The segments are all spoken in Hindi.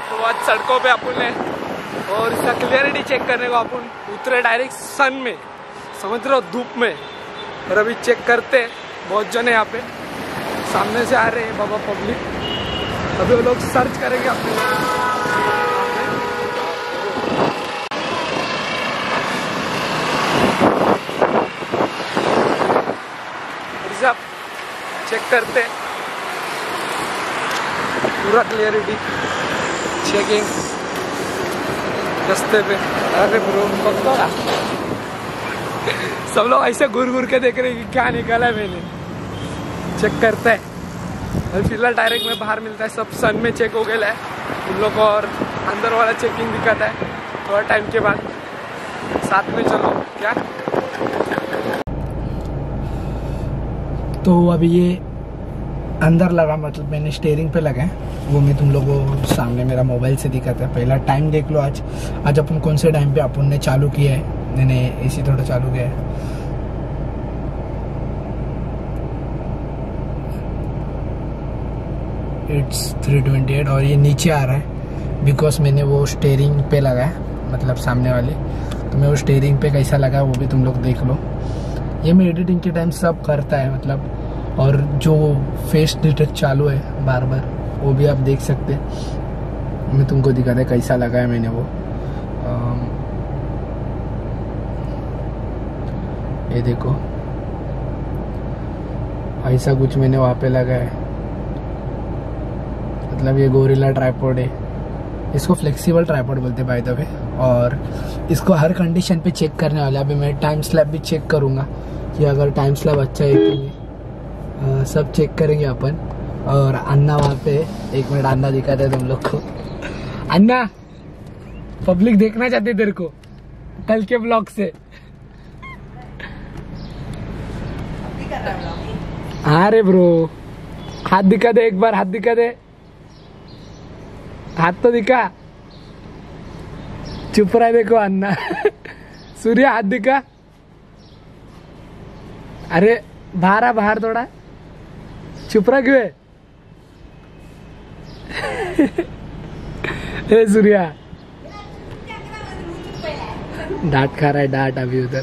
तो आज सड़कों पे अपन ने और इसका क्लियरिटी चेक करने को अपन उतरे डायरेक्ट सन में, समझ रहे हो, धूप में। और अभी चेक करते बहुत जने यहाँ पे सामने से आ रहे हैं बाबा पब्लिक। अभी वो लोग सर्च करेंगे अपने सब चेक करते पूरा क्लियरिटी चेकिंग रास्ते पे। अरे ब्रो पक्का सब लोग ऐसे घूर घूर के देख रहे हैं कि क्या निकाला है मैंने। चेक करते हैं और फिलहाल डायरेक्ट में बाहर मिलता है, सब सन में चेक हो गया है उन लोग को और अंदर वाला चेकिंग दिखाता है थोड़ा टाइम के बाद। साथ में चलो क्या। तो अभी ये अंदर लगा, मतलब मैंने स्टीयरिंग पे लगा है, वो मैं तुम लोगों को सामने मेरा मोबाइल से दिखाता है। पहला टाइम देख लो, आज अपन कौन से टाइम पे अपन ने चालू किया है। मैंने एसी थोड़ा चालू किया है। इट्स 3:28 और ये नीचे आ रहा है बिकॉज मैंने वो स्टीयरिंग पे लगा है, मतलब सामने वाले। तो मैं वो स्टीयरिंग पे कैसा लगा वो भी तुम लोग देख लो। ये मैं एडिटिंग के टाइम सब करता है मतलब। और जो फेस डिटेक्ट चालू है बार बार वो भी आप देख सकते हैं। मैं तुमको दिखाता कैसा लगा है मैंने वो। ये देखो ऐसा कुछ मैंने वहाँ पे लगा है। मतलब ये गोरिल्ला ट्राइपॉड है, इसको फ्लेक्सिबल ट्राइपॉड बोलते हैं बाय द वे। और इसको हर कंडीशन पे चेक करने वाला। अभी मैं टाइम स्लैब भी चेक करूँगा कि अगर टाइम स्लैब अच्छा है कि सब चेक करेंगे अपन। और अन्ना वहाँ पे, एक मिनट अन्ना दिखाते हैं तुम लोग को। अन्ना पब्लिक देखना चाहते तेरे को कल के ब्लॉग से। हाँ रे ब्रो, हाथ दिखा दे एक बार, हाथ दिखा दे, हाथ तो दिखा। चुप रहा है देखो अन्ना। सूर्य हाथ दिखा। अरे बाहर आ, बाहर थोड़ा चुप रहा क्यों है। ए सूर्या डांट खा रहा है, डांट अभी उधर।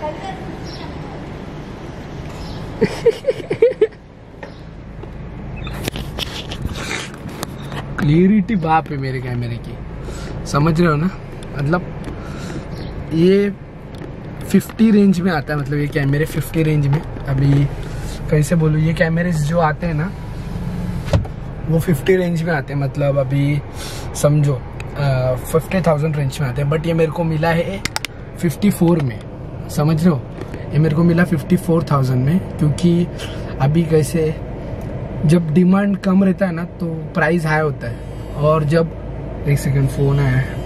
क्लियरिटी बाप है मेरे कैमरे की, समझ रहे हो ना। मतलब ये 50 रेंज में आता है, मतलब ये कैमरे 50 रेंज में। अभी कैसे बोलूँ, ये कैमरे जो आते हैं ना वो 50 रेंज में आते हैं। मतलब अभी समझो 50,000 रेंज में आते हैं। बट ये मेरे को मिला है 54 में, समझ रहे हो। ये मेरे को मिला 54,000 में, क्योंकि अभी कैसे जब डिमांड कम रहता है ना तो प्राइस हाई होता है। और जब एक सेकंड फोन आया है।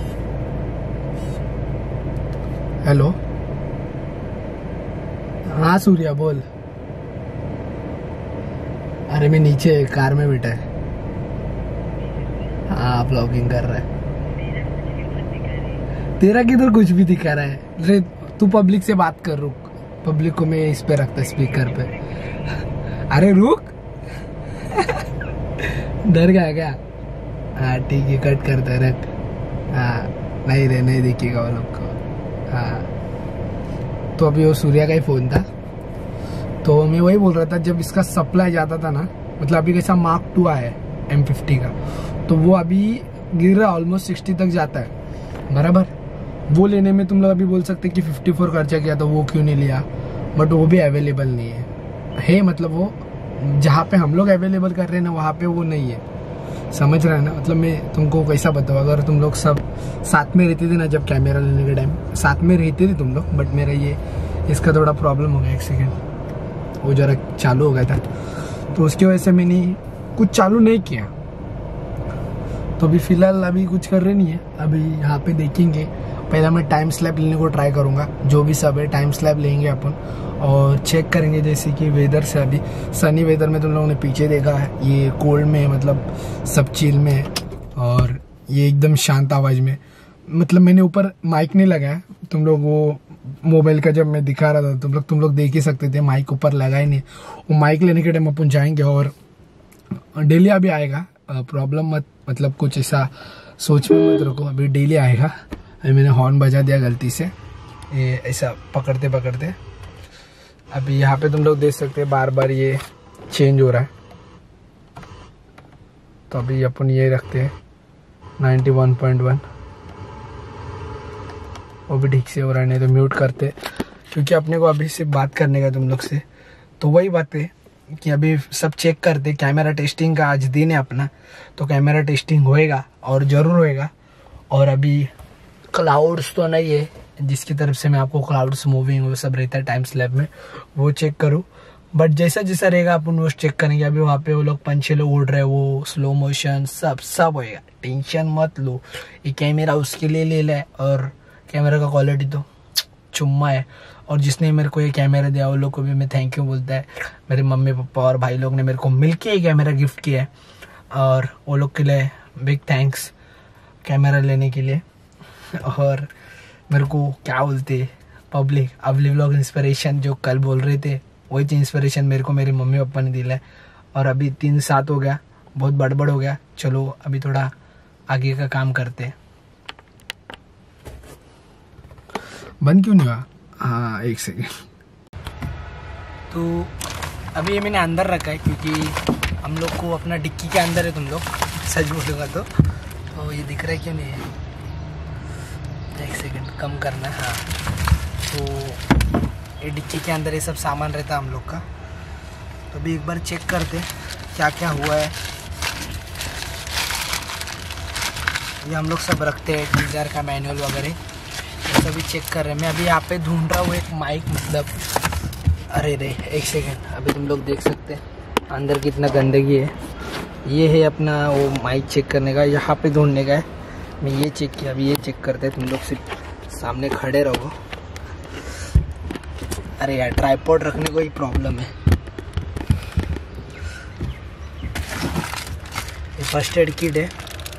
हेलो, हाँ सूर्या बोल। अरे मैं नीचे कार में बैठा है। हाँ ब्लॉगिंग कर रहा है। तेरा किधर कुछ भी दिखा रहा है रे। तू पब्लिक से बात कर, रुक। पब्लिक को मैं इस पे रखता स्पीकर पे। अरे रुक। डर गया क्या? हाँ ठीक है, कट करता रख। हाँ नहीं रे, नहीं दिखेगा वो लोग को। हाँ तो अभी वो सूर्या का ही फोन था। तो मैं वही बोल रहा था, जब इसका सप्लाई जाता था ना, मतलब अभी कैसा Mark II आया है M50 का, तो वो अभी गिर रहा ऑलमोस्ट 60 तक जाता है बराबर। वो लेने में तुम लोग अभी बोल सकते कि 54 खर्चा किया तो वो क्यों नहीं लिया। बट वो भी अवेलेबल नहीं है मतलब वो जहाँ पे हम लोग अवेलेबल कर रहे हैं ना वहाँ पे वो नहीं है, समझ रहे हैं ना। मतलब मैं तुमको कैसा बताऊँ, अगर तुम लोग सब साथ में रहते थे ना, जब कैमरा लेने के टाइम साथ में रहते थे तुम लोग। बट मेरा ये इसका थोड़ा प्रॉब्लम हो गया, एक सेकेंड, वो जरा चालू हो गया था तो उसकी वजह से मैंने कुछ चालू नहीं किया। तो अभी फिलहाल अभी कुछ कर रहे नहीं है। अभी यहाँ पे देखेंगे, पहला मैं टाइम स्लैब लेने को ट्राई करूँगा। जो भी सब है टाइम स्लैब लेंगे अपन और चेक करेंगे। जैसे कि वेदर से, अभी सनी वेदर में तुम लोगों ने पीछे देखा है, ये कोल्ड में मतलब सब चिल में है। और ये एकदम शांत आवाज़ में, मतलब मैंने ऊपर माइक नहीं लगाया। तुम लोग वो मोबाइल का जब मैं दिखा रहा था तुम लोग देख ही सकते थे, माइक ऊपर लगा ही नहीं। वो माइक लेने के टाइम अपन जाएंगे और डेली अभी आएगा, प्रॉब्लम मतलब कुछ ऐसा सोच में मत रखो, अभी डेली आएगा। अभी मैंने हॉर्न बजा दिया गलती से, ये ऐसा पकड़ते पकड़ते। अभी यहाँ पे तुम लोग देख सकते हैं बार बार ये चेंज हो रहा है। तो अभी अपन ये रखते हैं 91.1, वो भी ठीक से हो रहा है, नहीं तो म्यूट करते, क्योंकि अपने को अभी से बात करने का तुम लोग से। तो वही बात है कि अभी सब चेक करते, कैमरा टेस्टिंग का आज दिन है अपना, तो कैमरा टेस्टिंग होएगा और ज़रूर होएगा। और अभी क्लाउड्स तो नहीं है, जिसकी तरफ से मैं आपको क्लाउड्स मूविंग वो सब रहता है टाइम स्लैब में, वो चेक करूँ। बट जैसा जैसा रहेगा अपन वो चेक करेंगे। अभी वहाँ पे वो लोग पंछी लोग उड़ रहे हैं, वो स्लो मोशन सब होएगा, टेंशन मत लो। ये कैमरा उसके लिए ले ले, और कैमरा का क्वालिटी तो चुम्मा है। और जिसने मेरे को ये कैमरा दिया वो लोग को भी मैं थैंक यू बोलता है। मेरे मम्मी पापा और भाई लोग ने मेरे को मिलके ये कैमरा गिफ्ट किया है, और वो लोग के लिए बिग थैंक्स कैमरा लेने के लिए। और मेरे को क्या बोलते पब्लिक अवली व्लॉग इंस्पिरेशन जो कल बोल रहे थे, वही इंस्पिरेशन मेरे को मेरे मम्मी पापा ने दिला है। और अभी 3-7 हो गया, बहुत बड़बड़ हो गया। चलो अभी थोड़ा आगे का काम करते हैं। बंद क्यों नहीं हुआ? हाँ, एक सेकेंड। तो अभी ये मैंने अंदर रखा है, क्योंकि हम लोग को अपना डिक्की के अंदर है। तुम लोग सच बोलूँगा तो ये दिख रहा है क्यों नहीं है? एक सेकेंड कम करना है। हाँ, तो ये डिक्की के अंदर ये सब सामान रहता है हम लोग का। तो अभी एक बार चेक करते क्या क्या हुआ है। ये हम लोग सब रखते हैं, डीजर का मैनुअल वगैरह ये सभी चेक कर रहे हैं। मैं अभी यहाँ पे ढूंढ रहा हूँ एक माइक, मतलब अरे रे एक सेकेंड, अभी तुम लोग देख सकते हैं अंदर कितना गंदगी है। ये है अपना वो माइक चेक करने का, यहाँ पे ढूंढने का है। मैं ये चेक किया, अभी ये चेक करते हैं। तुम लोग सिर्फ सामने खड़े रहो। अरे यार ट्राइपॉड रखने को ही प्रॉब्लम है। ये फर्स्ट एड किट है,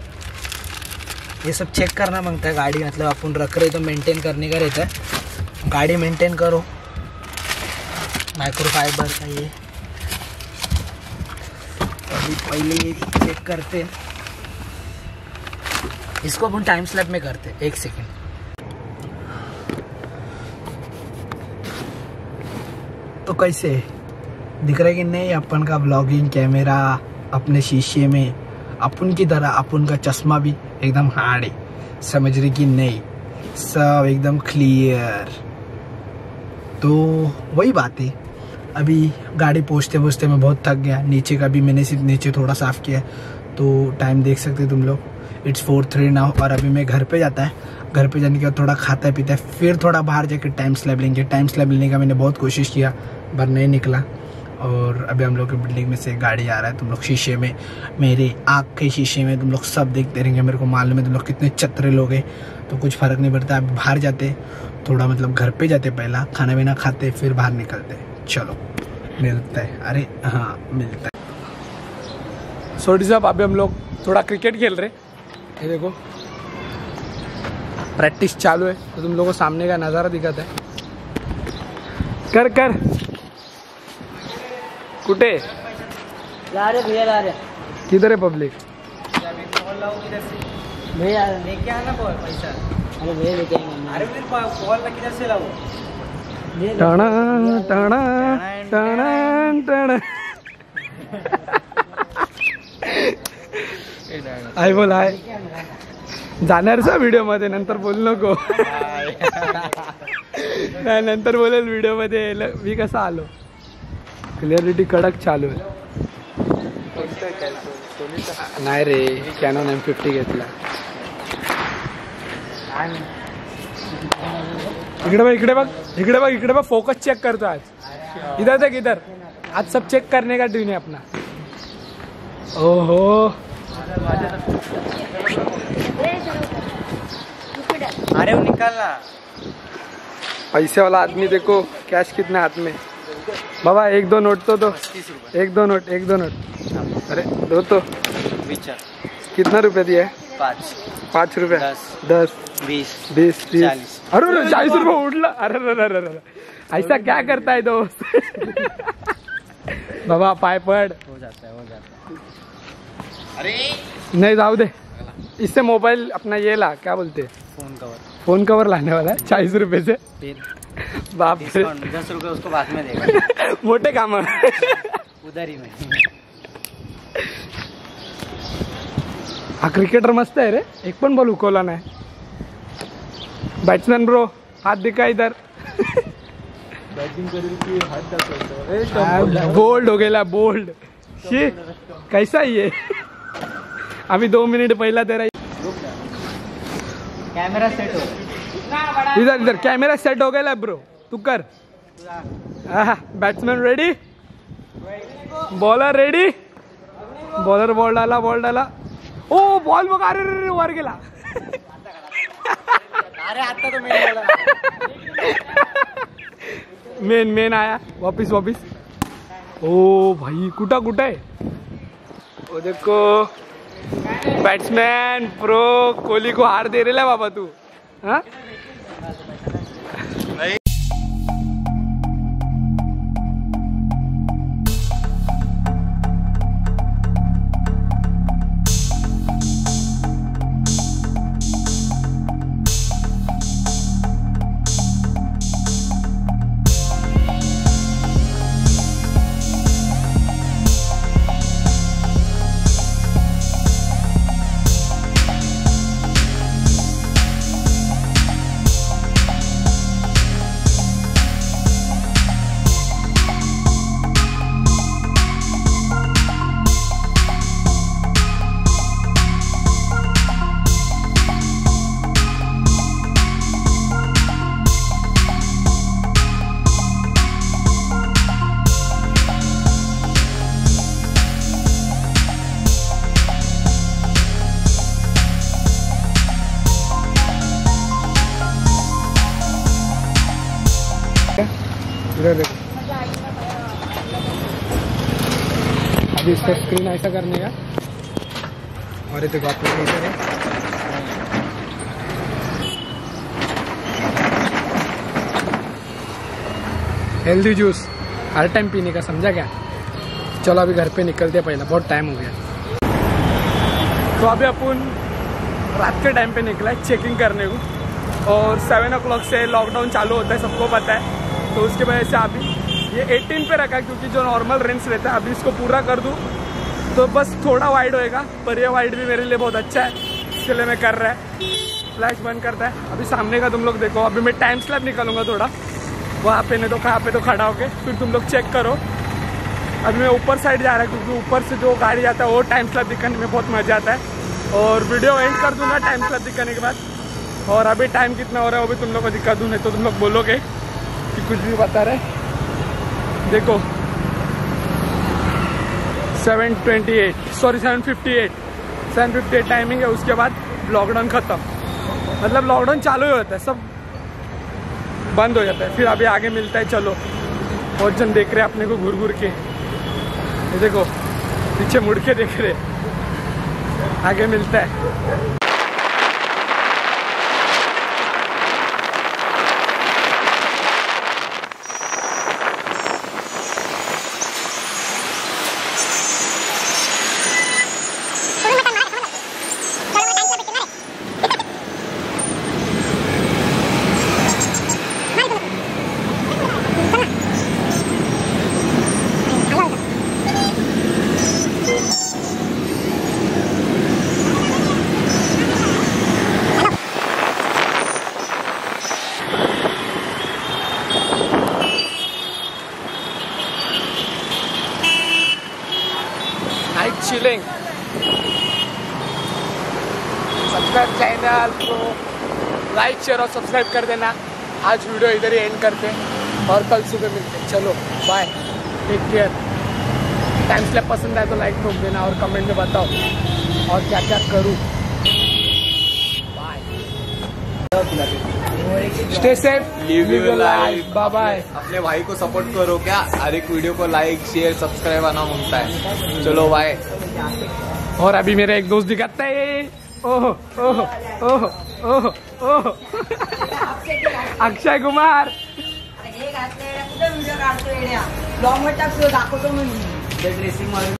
ये सब चेक करना मांगता है गाड़ी, मतलब अपन रख रहे तो मेंटेन करने का रहता है। गाड़ी मेंटेन करो, माइक्रोफाइबर का ये। अभी पहले ये चेक करते हैं, इसको अपन टाइम स्लैब में करते। एक सेकेंड। तो कैसे दिख रहा है कि नहीं अपन का ब्लॉगिंग कैमरा अपने शीशे में, अपन की तरह अपन का चश्मा भी एकदम हार्ड है, समझ रही कि नहीं? सब एकदम क्लियर। तो वही बात है। अभी गाड़ी पहुँचते पहुँचते मैं बहुत थक गया। नीचे का भी मैंने सिर्फ नीचे थोड़ा साफ किया, तो टाइम देख सकते तुम लोग, इट्स 4:03 नाउ। और अभी मैं घर पे जाता है, घर पे जाने के बाद थोड़ा खाता है पीता है, फिर थोड़ा बाहर जाके टाइम स्लैब लेंगे। टाइम स्लैब लेने का मैंने बहुत कोशिश किया पर नहीं निकला। और अभी हम लोग की बिल्डिंग में से गाड़ी आ रहा है। तुम लोग शीशे में, मेरे आँख के शीशे में तुम लोग सब देखते रहेंगे। मेरे को मालूम है तुम लोग कितने चतरे लोग हैं, तो कुछ फ़र्क नहीं पड़ता। अब बाहर जाते थोड़ा, मतलब घर पे जाते, पहला खाना पीना खाते, फिर बाहर निकलते। चलो मिलता है। अरे हाँ मिलता है। सोडी साहब अभी हम लोग थोड़ा क्रिकेट खेल रहे। ये देखो प्रैक्टिस चालू है, तो तुम लोगों को सामने का नज़ारा दिखाता है। कर कर कुटे ला रहे भैया, ला रहे। किधर है पब्लिक? भैया लेके आना पैसा। अरे भैया लेके आएंगे। अरे फिर बॉल किधर से लाऊं? टाणा टाणा टाणा टाणा आई बोल आहे जाणार सा व्हिडिओ मध्ये, नंतर बोल नको। नाही नंतर बोलेल व्हिडिओ मध्ये मी कसा आलो। क्लिअरिटी कडक चालू आहे। नाही रे, कॅनॉन M50 घेतला। इकडे बघ, इकडे बघ, इकडे बघ, इकडे बघ, फोकस चेक करतो आज। इधर देख, इधर आज सब चेक करने का ड्रीम है अपना। ओहो अरे वो निकालना। पैसे वाला आदमी देखो, कैश कितना हाथ में। बाबा 1-2 नोट तो दो। 1-2 नोट, 1-2 नोट। अरे दो तो। कितना रुपए दिया है? 5 रुपए। 10 20 30 अरे 40 रुपए उड़ला। अरे ऐसा क्या करता है दोस्त? बाबा पाय पड़। हो जाता है। अरे नहीं जाऊ दे, इससे मोबाइल अपना ये ला, क्या बोलते हैं, फोन कवर लाने वाला है 40 रुपए से। बाप रे, 10 रुपए उसको बाद में देगा। मोठे काम उधर ही में। हा क्रिकेटर मस्त आहे रे, एक पण बॉल उकवला नाही। बॅट्समॅन ब्रो हाथ दिखा इधर। बैटिंग करेल की हाथ दाखवतो। बोल्ड हो गेला, बोल्ड। शी कैसा ये अभी 2 मिनट पहिला तेरा कैमरा सेट हो। इधर इधर कैमरा सेट हो गया ब्रो, तू कर। Batsman ready, bowler ready, bowler ball डाला। ओ बॉल बघा, अरे वर गेला। अरे आता तो मेन मेन आया वापिस। ओ भाई कुठं आहे, ओ देखो बैट्समैन प्रो कोहली को हार दे रहा है बाबा तू। हाँ अभी इसका स्क्रीन ऐसा करने का, और ये देखो आप हेल्दी जूस हर टाइम पीने का, समझा क्या। चलो अभी घर पे निकलते हैं, पहला बहुत टाइम हो गया। तो अभी अपन रात के टाइम पे निकला है चेकिंग करने को, और 7 o'clock से लॉकडाउन चालू होता है, सबको पता है। तो उसके वजह से अभी ये 18 पे रखा है, क्योंकि जो नॉर्मल रेंज रहता है अभी इसको पूरा कर दूँ तो बस थोड़ा वाइड होएगा, पर ये वाइड भी मेरे लिए बहुत अच्छा है, इसके लिए मैं कर रहा है। फ्लैश बंद करता है। अभी सामने का तुम लोग देखो, अभी मैं टाइम स्लैब निकालूंगा थोड़ा वहाँ पे, नहीं तो कहाँ पे तो खड़ा होके, फिर तुम लोग चेक करो। अभी मैं ऊपर साइड जा रहा है, क्योंकि ऊपर से जो गाड़ी आता है वो टाइम स्लैब दिखाने में बहुत मजा आता है। और वीडियो एंड कर दूंगा टाइम स्लैब दिखाने के बाद। और अभी टाइम कितना हो रहा है वो भी तुम लोग को दिखा दूँ, नहीं तो तुम लोग बोलोगे कि कुछ भी बता रहे। देखो 7:58 टाइमिंग है। उसके बाद लॉकडाउन खत्म, मतलब लॉकडाउन चालू ही होता है, सब बंद हो जाता है। फिर अभी आगे मिलता है। चलो बहुत जन देख रहे हैं अपने को घूर घूर के, ये देखो पीछे मुड़ के देख रहे, आगे मिलता है। चिलिंग, सब्सक्राइब चैनल को लाइक शेयर और सब्सक्राइब कर देना। आज वीडियो इधर ही एंड करते हैं और कल सुबह मिलते हैं। चलो bye, take care. Time slab पसंद आए तो लाइक ठोक देना और कमेंट में बताओ और क्या क्या करूँ। Stay safe, live your life, bye bye. अपने भाई को सपोर्ट करो क्या, हर एक वीडियो को लाइक शेयर सब्सक्राइब आना मांगता है। चलो बाय। और अभी मेरा एक दोस्त दिखाता है, oh oh oh oh oh Akshay Kumar. Dressing